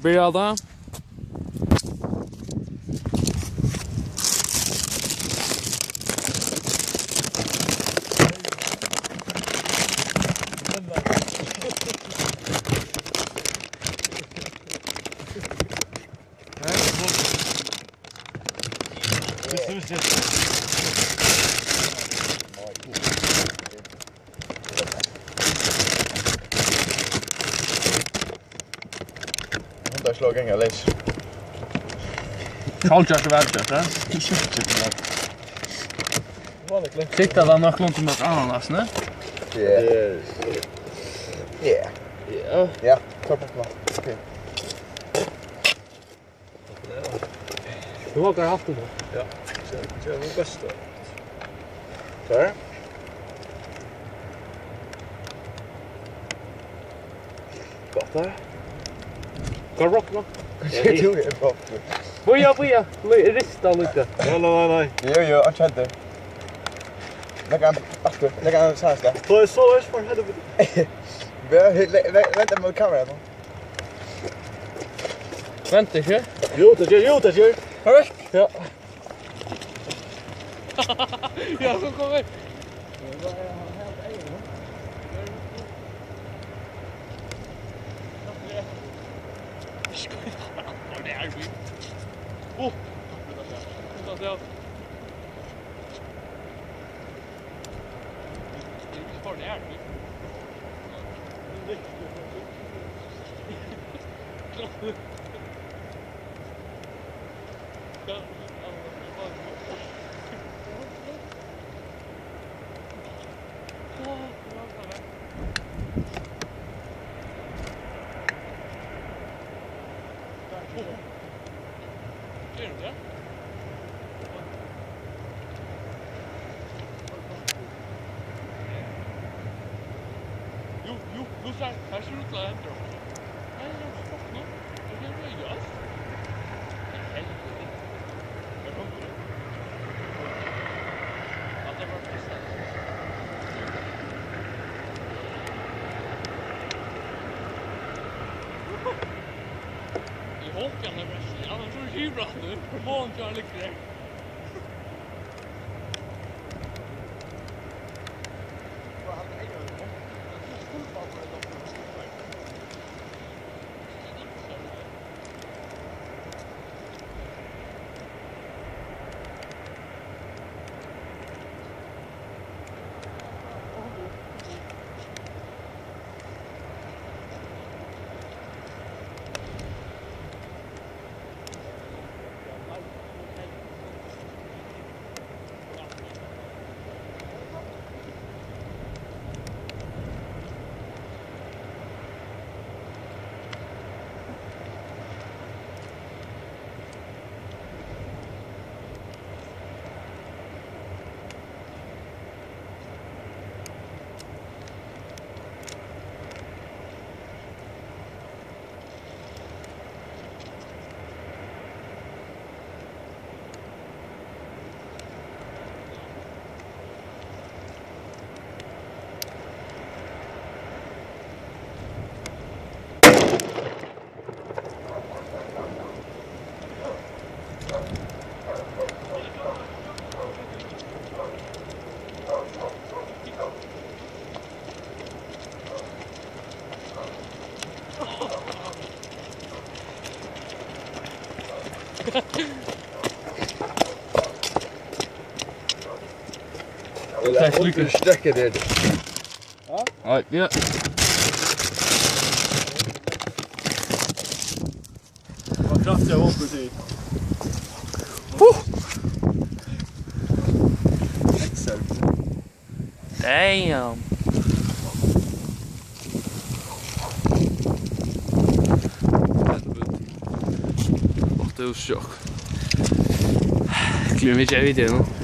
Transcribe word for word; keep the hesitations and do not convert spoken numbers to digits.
börja då. Där slår inga läs. Kalkar så väl det. Titta där nog långt med ananas, ne? Ja. Ja. Ja. Ja, ta på plats. Okej. Du har haft det då. Ja. Så det var bäst då. Så här. Gott där. Kan rock va? Det tog det bra. Boja, boja. Rista lite. Nej, nej, nej. Jo, jo, jag kände. Lägga en back. Lägga en så här ska. Ta det så här för helvete. Vänta mot kameran. Vänta, kör. Jo, det gör, jo, det gör. Hörru? Ja. Ja, så kommer. Oh! Dat is gewoon erg. Jo, jo, nu så här ser ut att ändra. Nej, jag stopp nu. Det är det jag gör. Helvete. Jag kommer det. Att det var bäst. I Håkan är bäst. Annars är det hybra nu. Mån kör lite. Eller understräcker det. Ja. Ja, ja. Vad kraftigt jag var precis. Exakt. Damn. Det är chock. Glöm inte jag vid det nu.